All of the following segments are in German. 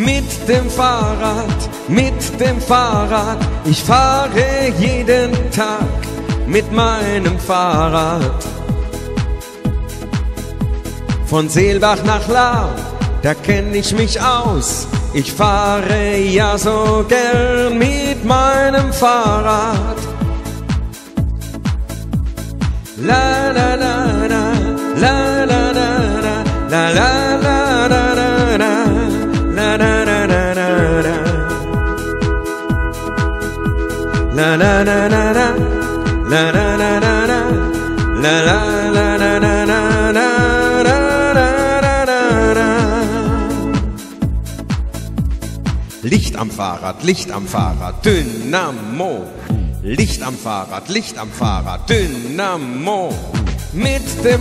mit dem Fahrrad. Ich fahre jeden Tag mit meinem Fahrrad. Von Seelbach nach Lahr, da kenn ich mich aus. Ich fahre ja so gern mit meinem Fahrrad. La la la la, la la la la, la la la la la, la la la la la, la la la la la, la la la la la, la la la la la la. Licht am Fahrrad, Dynamo. Licht am Fahrrad, Dynamo. Mit dem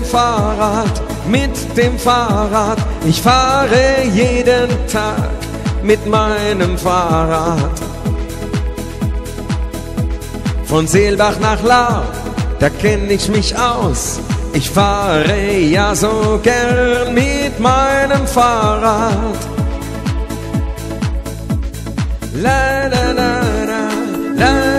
Fahrrad. Ich fahre jeden Tag mit meinem Fahrrad. Von Seelbach nach Lahr, da kenn ich mich aus. Ich fahre ja so gern mit meinem Fahrrad. La la la la, la